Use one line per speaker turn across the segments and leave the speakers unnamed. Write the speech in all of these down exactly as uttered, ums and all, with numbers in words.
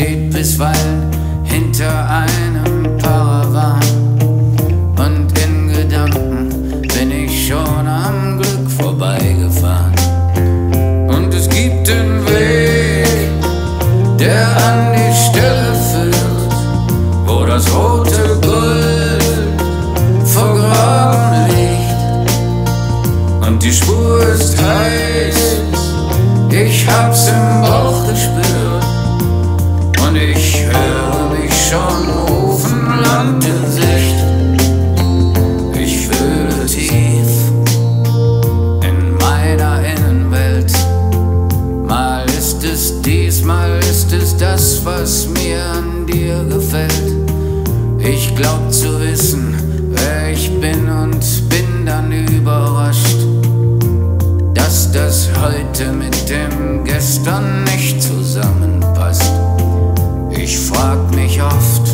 steht bisweilen hinter einem Paravan. Und in Gedanken bin ich schon am Glück vorbeigefahren. Und es gibt den Weg, der an die Stelle führt, wo das rote Gold vergraben liegt. Und die Spur ist heiß, ich hab's im Bauch gespürt. Und ich höre mich schon rufen, Land in Sicht. Ich fühle tief in meiner Innenwelt. Mal ist es dies, mal ist es das, was mir an dir gefällt. Ich glaub zu wissen, wer ich bin, und bin dann überrascht, dass das heute mit dem Gestern nicht zusammenpasst. Ich frag mich oft,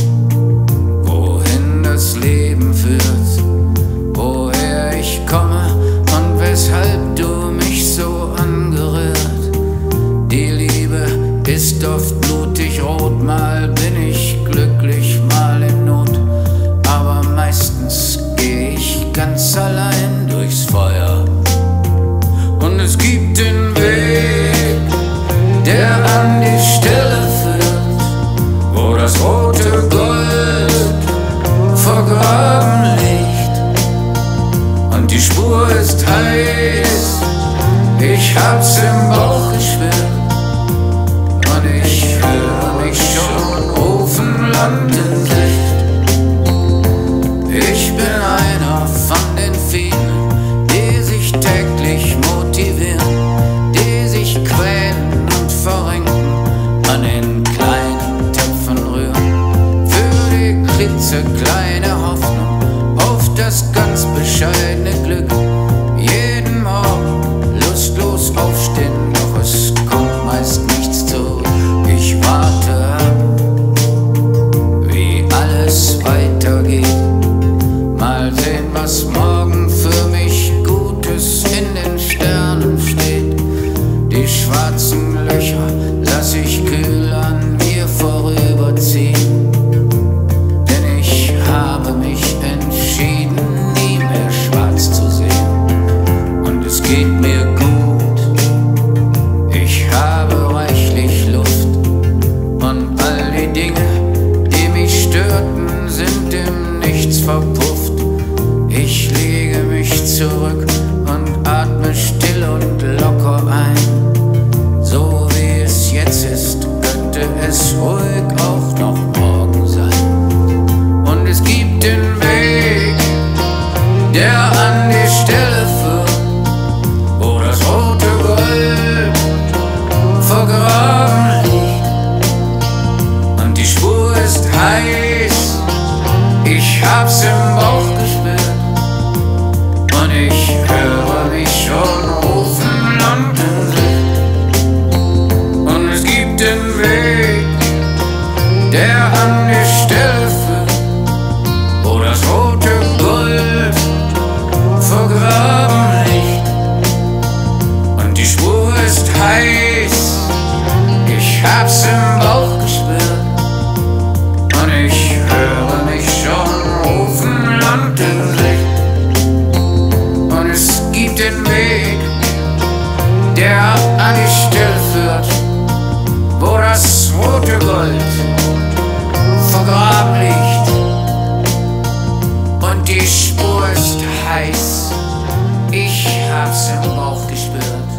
wohin das Leben führt, woher ich komme und weshalb du mich so angerührt. Die Liebe ist oft blutig rot, mal bin ich glücklich, mal in Not, aber meistens geh ich ganz allein durchs Feuer. Und es gibt den Weg, der an die Stelle führt, wo das rote Gold vergraben liegt. Und die Spur ist heiß, ich hab's im Bauch gespürt. Und ich höre mich schon rufen, Land in Sicht. Ich bin einer von den vielen, die sich täglich motivieren, die sich quälen und verrenken, an den kleinen Töpfen rühren, für die klitzekleine Hoffnung auf das ganz bescheidene Glück. Jeden Morgen lustlos aufstehen, doch es kommt meist nichts zurück. Ich warte ab, wie alles weitergeht. Mal sehen, was morgen für mich Gutes in den Sternen steht. Die schwarzen Löcher lass ich kühl an mir vorüberziehen, denn ich habe mich entschieden, nie mehr schwarz zu sehen. Und es geht mir gut, ich habe reichlich Luft, und all die Dinge, die mich störten, sind im Nichts verpufft. Ich lege mich zurück und atme still und locker ein. So wie es jetzt ist, könnte es ruhig auch noch morgen sein. Und es gibt den Weg, der an die Stelle führt, wo das rote Gold vergraben liegt. Und die Spur ist heiß, ich hab's im Bauch gespürt. Und ich höre mich schon rufen, Land in Sicht. Und es gibt den Weg, der an die Stelle führt, wo das rote Gold vergraben liegt. Und die Spur ist heiß, ich hab's im Bauch gespürt. Und ich höre mich schon rufen, Land in Sicht. Und es gibt den Weg, der an die Stelle führt, wo das rote Gold vergraben liegt. Und die Spur ist heiß, ich hab's im Bauch gespürt.